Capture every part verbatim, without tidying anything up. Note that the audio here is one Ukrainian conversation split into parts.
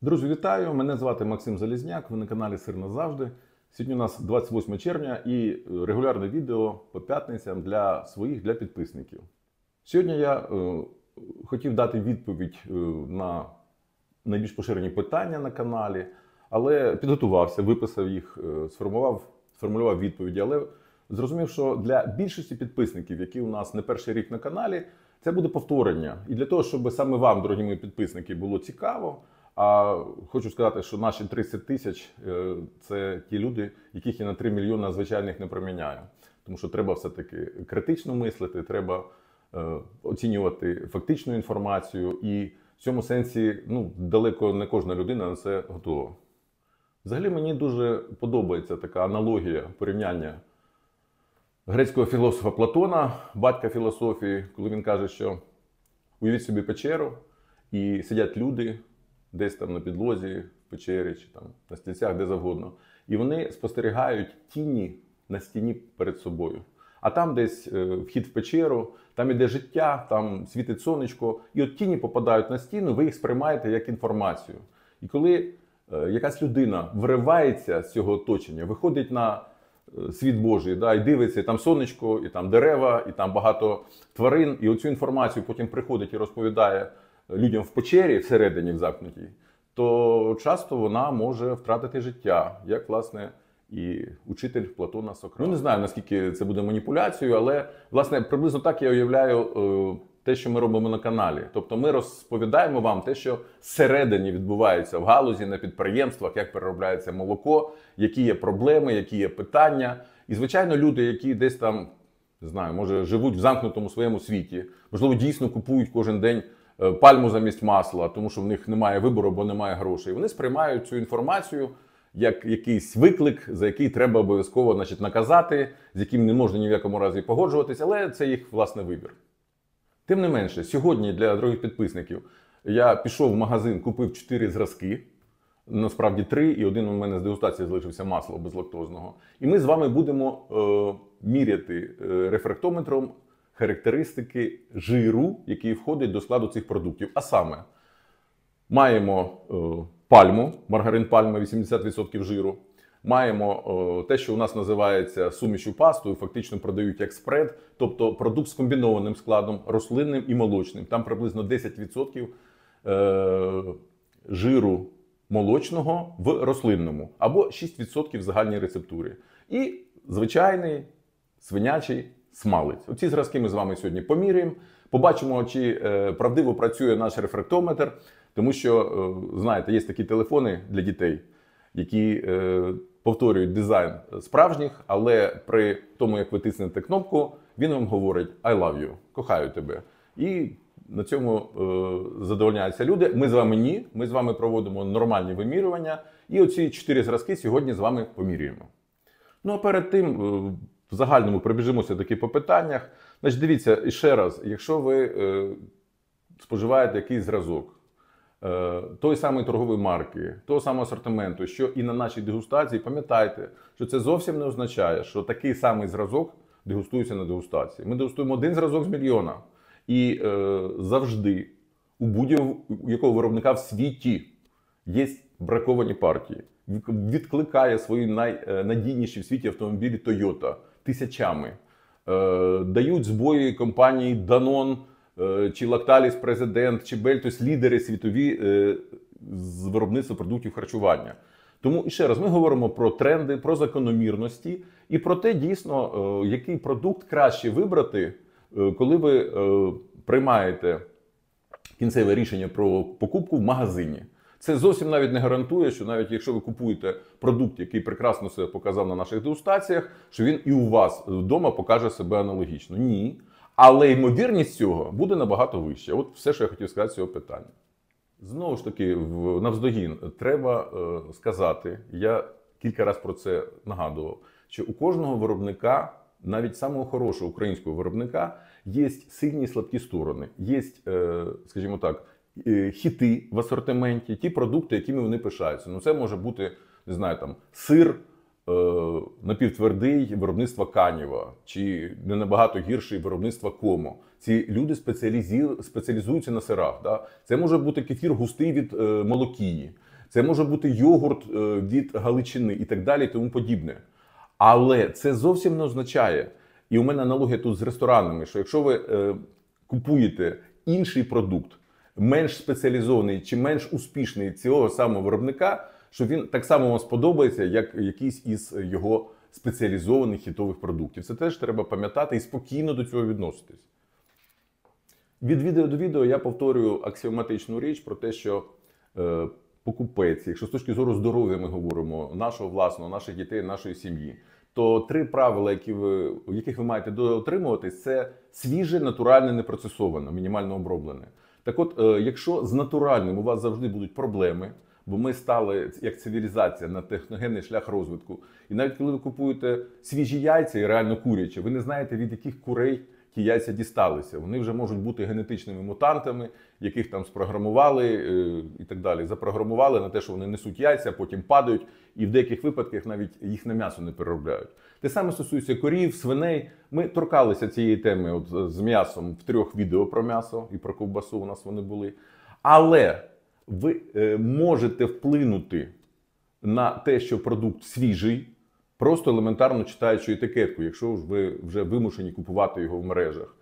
Друзі, вітаю! Мене звати Максим Залізняк, ви на каналі Сир назавжди. Сьогодні у нас двадцять восьме червня і регулярне відео по п'ятницям для своїх, для підписників. Сьогодні я е, хотів дати відповідь е, на найбільш поширені питання на каналі, але підготувався, виписав їх, е, сформував, сформулював відповіді, але зрозумів, що для більшості підписників, які у нас не перший рік на каналі, це буде повторення. І для того, щоб саме вам, дорогі мої підписники, було цікаво, а хочу сказати, що наші тридцять тисяч – це ті люди, яких я на три мільйони звичайних не проміняю. Тому що треба все-таки критично мислити, треба е, оцінювати фактичну інформацію. І в цьому сенсі ну, далеко не кожна людина на це готова. Взагалі мені дуже подобається така аналогія, порівняння грецького філософа Платона, батька філософії, коли він каже, що уявіть собі печеру і сидять люди, десь там на підлозі, в печері, чи там на стільцях, де завгодно. І вони спостерігають тіні на стіні перед собою. А там десь е, вхід в печеру, там іде життя, там світить сонечко. І от тіні попадають на стіну, ви їх сприймаєте як інформацію. І коли е, якась людина виривається з цього оточення, виходить на е, світ Божий, да, і дивиться, і там сонечко, і там дерева, і там багато тварин, і оцю інформацію потім приходить і розповідає людям в печері, всередині в замкнутій, то часто вона може втратити життя, як, власне, і учитель Платона Сократ. Ну, не знаю, наскільки це буде маніпуляцією, але, власне, приблизно так я уявляю е, те, що ми робимо на каналі. Тобто ми розповідаємо вам те, що всередині відбувається в галузі, на підприємствах, як переробляється молоко, які є проблеми, які є питання. І, звичайно, люди, які десь там, не знаю, може, живуть в замкнутому своєму світі, можливо, дійсно купують кожен день пальму замість масла, тому що в них немає вибору, бо немає грошей. Вони сприймають цю інформацію як якийсь виклик, за який треба обов'язково, значить, наказати, з яким не можна ні в якому разі погоджуватися, але це їх власний вибір. Тим не менше, сьогодні для дорогих підписників я пішов в магазин, купив чотири зразки, насправді три, і один у мене з дегустації залишився масло безлактозного. І ми з вами будемо е, міряти е, рефрактометром характеристики жиру, який входить до складу цих продуктів. А саме, маємо е, пальму, маргарин пальми, вісімдесят відсотків жиру. Маємо е, те, що у нас називається сумішю пастою, фактично продають як спред, тобто продукт з комбінованим складом, рослинним і молочним. Там приблизно десять відсотків е, жиру молочного в рослинному, або шість відсотків в загальній рецептурі. І звичайний свинячий смалець. Оці зразки ми з вами сьогодні поміряємо, побачимо, чи е, правдиво працює наш рефрактометр, тому що, е, знаєте, є такі телефони для дітей, які е, повторюють дизайн справжніх, але при тому, як ви тиснете кнопку, він вам говорить «I love you», «кохаю тебе». І на цьому е, задовольняються люди. Ми з вами ні, ми з вами проводимо нормальні вимірювання, і оці чотири зразки сьогодні з вами помірюємо. Ну а перед тим, е, в загальному пробіжимося таки по питаннях. Значить, дивіться, і ще раз, якщо ви е, споживаєте якийсь зразок, е, той самої торгової марки, того самого асортименту, що і на нашій дегустації, пам'ятайте, що це зовсім не означає, що такий самий зразок дегустується на дегустації. Ми дегустуємо один зразок з мільйона. І е, завжди у будь-якого виробника в світі є браковані партії. Відкликає свої найнадійніші в світі автомобілі Toyota тисячами. Е, дають збої компанії Danone, е, чи Lactalis President, чи Bel, тобто лідери світові е, з виробництва продуктів харчування. Тому, і ще раз, ми говоримо про тренди, про закономірності і про те, дійсно, е, який продукт краще вибрати, е, коли ви е, приймаєте кінцеве рішення про покупку в магазині. Це зовсім навіть не гарантує, що навіть якщо ви купуєте продукт, який прекрасно себе показав на наших дегустаціях, що він і у вас вдома покаже себе аналогічно. Ні. Але ймовірність цього буде набагато вища. От все, що я хотів сказати з цього питання. Знову ж таки, навздогін, треба е, сказати, я кілька разів про це нагадував, що у кожного виробника, навіть самого хорошого українського виробника, є сильні і слабкі сторони. Є, е, скажімо так, хіти в асортименті, ті продукти, якими вони пишаються. Ну, це може бути, не знаю, там, сир е, напівтвердий виробництва Канєва, чи не набагато гірший виробництва Комо. Ці люди спеціалізуються на сирах. Да? Це може бути кефір густий від е, Молокії. це може бути йогурт від Галичини і так далі і тому подібне. Але це зовсім не означає, і у мене аналогія тут з ресторанами, що якщо ви е, купуєте інший продукт, менш спеціалізований чи менш успішний цього самого виробника, що він так само вам сподобається, як якийсь із його спеціалізованих хітових продуктів. Це теж треба пам'ятати і спокійно до цього відноситись. Від відео до відео я повторюю аксіоматичну річ про те, що е, покупець, якщо з точки зору здоров'я ми говоримо, нашого власного, наших дітей, нашої сім'ї, то три правила, які ви, яких ви маєте дотримуватись, це свіже, натуральне, непроцесоване, мінімально оброблене. Так от, е, якщо з натуральним у вас завжди будуть проблеми, бо ми стали, як цивілізація, на техногенний шлях розвитку, і навіть коли ви купуєте свіжі яйця і реально курячі, ви не знаєте, від яких курей ті яйця дісталися. Вони вже можуть бути генетичними мутантами, яких там спрограмували е, і так далі. Запрограмували на те, що вони несуть яйця, потім падають, і в деяких випадках навіть їх на м'ясо не переробляють. Те саме стосується корів, свиней. Ми торкалися цієї теми от, з м'ясом в трьох відео про м'ясо і про ковбасу у нас вони були. Але ви е, можете вплинути на те, що продукт свіжий, просто елементарно читаючи етикетку, якщо ж ви вже вимушені купувати його в мережах.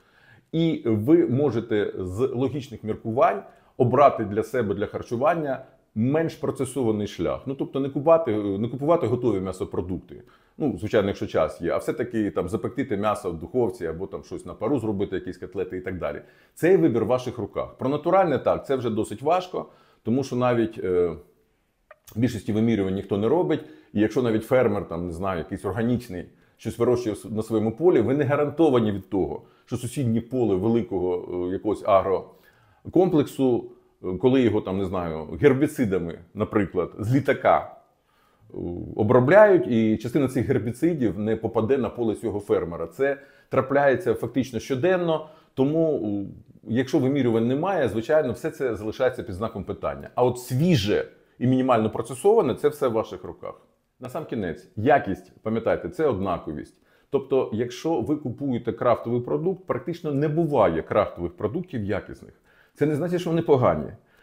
І ви можете з логічних міркувань обрати для себе, для харчування, менш процесований шлях. Ну, тобто не купувати, не купувати готові м'ясопродукти. Ну, звичайно, якщо час є, а все-таки там запекти те м'ясо в духовці або там щось на пару зробити, якісь котлети і так далі. Цей вибір в ваших руках. Про натуральне так, це вже досить важко, тому що навіть е, більшості вимірювань ніхто не робить. І якщо навіть фермер, там, не знаю, якийсь органічний, щось вирощує на своєму полі, ви не гарантовані від того, що сусіднє поле великого е, якогось агрокомплексу, е, коли його, там, не знаю, гербіцидами, наприклад, з літака е, обробляють, і частина цих гербіцидів не попаде на поле цього фермера. Це трапляється фактично щоденно, тому е, якщо вимірювань немає, звичайно, все це залишається під знаком питання. А от свіже і мінімально процесоване – це все в ваших руках. На сам кінець, якість, пам'ятайте, це однаковість. Тобто, якщо ви купуєте крафтовий продукт, практично не буває крафтових продуктів якісних. Це не значить, що вони погані.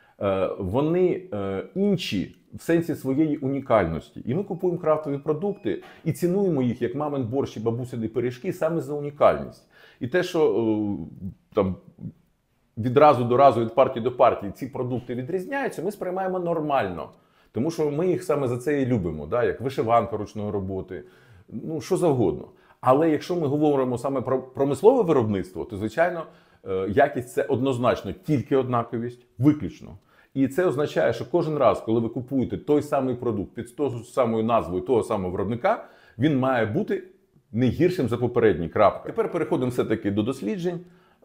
Вони інші в сенсі своєї унікальності. І ми купуємо крафтові продукти і цінуємо їх, як мамин борщ і бабусини пиріжки, саме за унікальність. І те, що там відразу до разу, від партії до партії ці продукти відрізняються, ми сприймаємо нормально. Тому що ми їх саме за це і любимо, да? Як вишиванка ручної роботи, ну що завгодно. Але якщо ми говоримо саме про промислове виробництво, то, звичайно, якість – це однозначно тільки однаковість, виключно. І це означає, що кожен раз, коли ви купуєте той самий продукт під тою самою назвою того самого виробника, він має бути не гіршим за попередній. Крапка. Тепер переходимо все-таки до досліджень.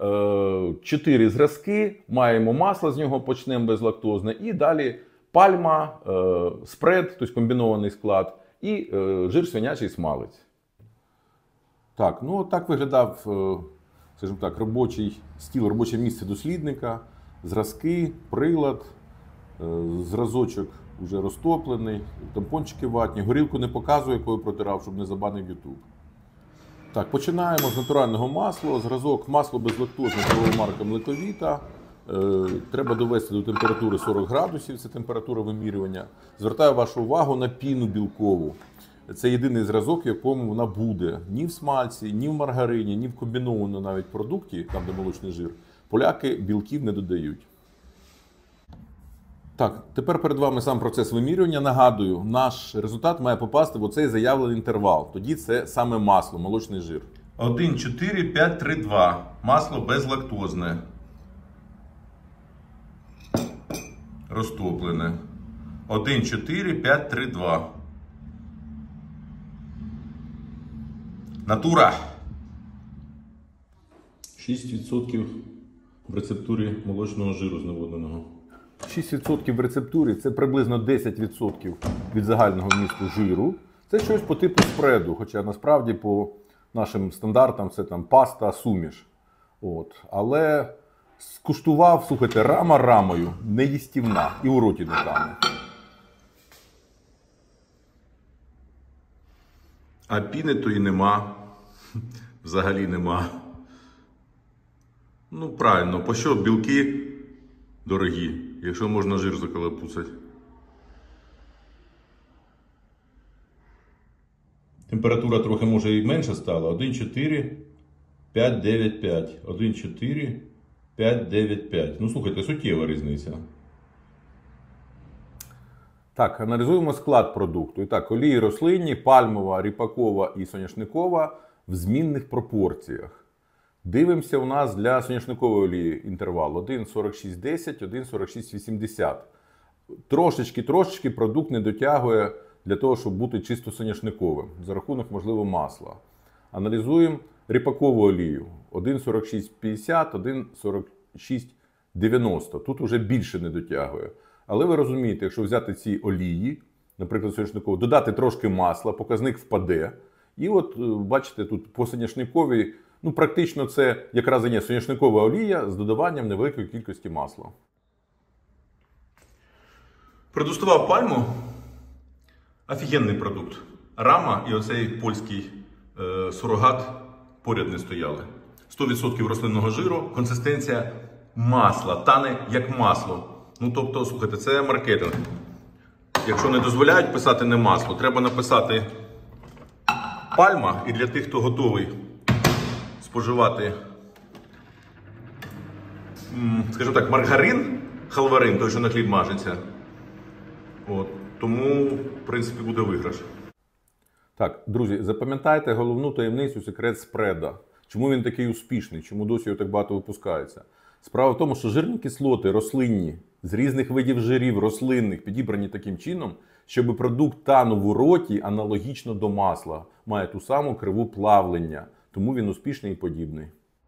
Чотири зразки, маємо масло, з нього почнемо безлактозне, і далі пальма, спред, тобто комбінований склад, і жир свинячий смалець. Так, ну так виглядав, скажімо так, робочий стіл, робоче місце дослідника, зразки, прилад, зразочок вже розтоплений, тампончики ватні, горілку не показую, яку я протирав, щоб не забанив YouTube. Так, починаємо з натурального масла, зразок масло безлактозне торгова марка Млековіта. Е, треба довести до температури сорок градусів, це температура вимірювання. Звертаю вашу увагу на піну білкову. Це єдиний зразок, в якому вона буде. Ні в смальці, ні в маргарині, ні в комбінованому навіть продукті, там де молочний жир, поляки білків не додають. Так, тепер перед вами сам процес вимірювання. Нагадую, наш результат має попасти в оцей заявлений інтервал. Тоді це саме масло, молочний жир. один, чотири, п'ять, три, два. Масло безлактозне. Розтоплене. один, чотири, п'ять, три, два. Натура. шість відсотків в рецептурі молочного жиру зневодненого. шість відсотків в рецептурі – це приблизно десять відсотків від загального вмісту жиру. Це щось по типу спреду, хоча насправді по нашим стандартам це там паста, суміш. От. Але скуштував, слухайте, рама рамою, неїстівна і у роті не тане. А піни то і нема. Взагалі нема. Ну правильно, по що білки дорогі, якщо можна жир закалапуцати? Температура трохи може і менше стала. один чотири п'ять дев'ять п'ять. один чотири п'ять дев'ять п'ять. Ну, слухайте, суттєва різниця. Так, аналізуємо склад продукту. І так, олії рослинні, пальмова, ріпакова і соняшникова в змінних пропорціях. Дивимося у нас для соняшникової олії інтервал один сорок шість десять, один сорок шість вісімдесят. Трошечки-трошечки продукт не дотягує для того, щоб бути чисто соняшниковим. За рахунок, можливо, масла. Аналізуємо ріпакову олію. один сорок шість п'ятдесят, один сорок шість дев'яносто. Тут вже більше не дотягує. Але ви розумієте, якщо взяти ці олії, наприклад, соняшникову, додати трошки масла, показник впаде. І от, бачите, тут по соняшниковій, ну, практично це якраз і є соняшникова олія з додаванням невеликої кількості масла. Продустував пальму. Офігенний продукт. Рама і оцей польський е, сурогат поряд не стояли. сто відсотків рослинного жиру, консистенція масла, тане як масло. Ну, тобто, слухайте, це маркетинг. Якщо не дозволяють писати не масло, треба написати пальма. І для тих, хто готовий споживати, скажімо так, маргарин, халварин, той, що на хліб мажеться. От. Тому, в принципі, буде виграш. Так, друзі, запам'ятайте головну таємницю, секрет спреда. Чому він такий успішний, чому досі його так багато випускається? Справа в тому, що жирні кислоти рослинні, з різних видів жирів рослинних, підібрані таким чином, щоб продукт танув у роті аналогічно до масла. Має ту саму криву плавлення. Тому він успішний і подібний.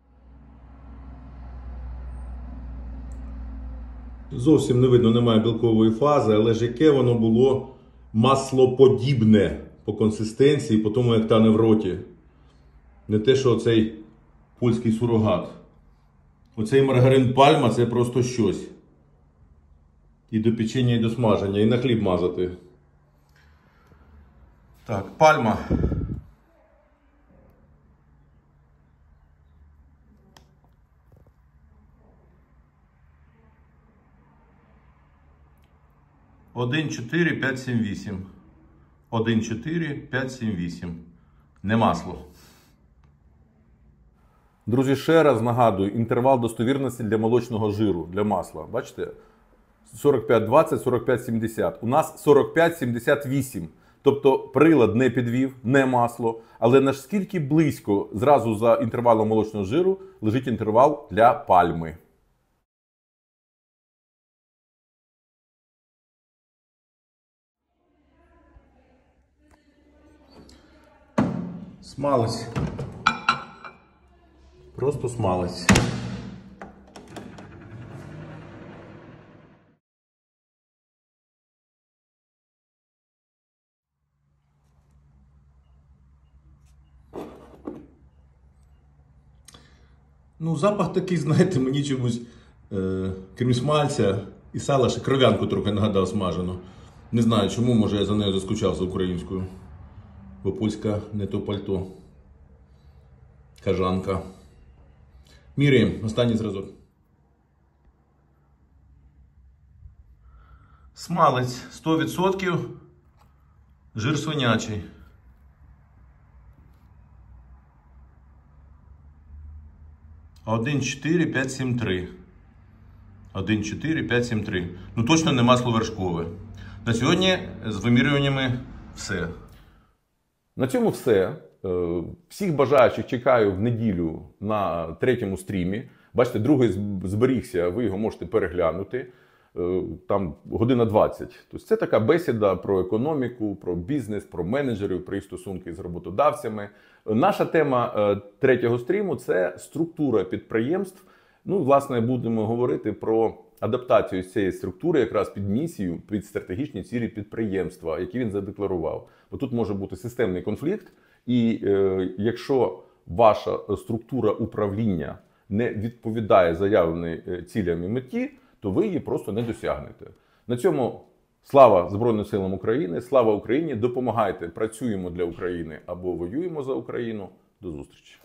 Зовсім не видно, немає білкової фази, але ж яке воно було маслоподібне по консистенції, по тому, як тане в роті. Не те, що оцей польський сурогат. Оцей маргарин пальма – це просто щось. І до печення, і до смаження, і на хліб мазати. Так, пальма. один чотири п'ять сім вісім. один чотири п'ять сім вісім. Не масло. Друзі, ще раз нагадую, інтервал достовірності для молочного жиру, для масла. Бачите? сорок п'ять двадцять, сорок п'ять сімдесят. У нас сорок п'ять сімдесят вісім. Тобто прилад не підвів, не масло. Але наскільки близько зразу за інтервалом молочного жиру лежить інтервал для пальми. Смалець. Просто смалець. Ну, запах такий, знаєте, мені чомусь, е, крім смальця і сала, ще кров'янку трохи нагадав смажену. Не знаю чому, може я за нею заскучав за українською. Бо польська не то пальто. Кажанка. Міряємо. Останній зразок. Смалець сто відсотків. Жир свинячий. один чотири п'ять сім три. один чотири п'ять сім три. Ну точно не масло вершкове. На сьогодні з вимірюваннями все. На цьому все. Всіх бажаючих чекаю в неділю на третьому стрімі. Бачите, другий зберігся, ви його можете переглянути. Там година двадцять. Тобто це така бесіда про економіку, про бізнес, про менеджерів, про їх стосунки з роботодавцями. Наша тема третього стріму – це структура підприємств. Ну, власне, будемо говорити про адаптацію цієї структури якраз під місію, під стратегічні цілі підприємства, які він задекларував. Бо тут може бути системний конфлікт, і е, якщо ваша структура управління не відповідає заявленій цілям і меті, то ви її просто не досягнете. На цьому слава Збройним силам України, слава Україні, допомагайте, працюємо для України або воюємо за Україну. До зустрічі!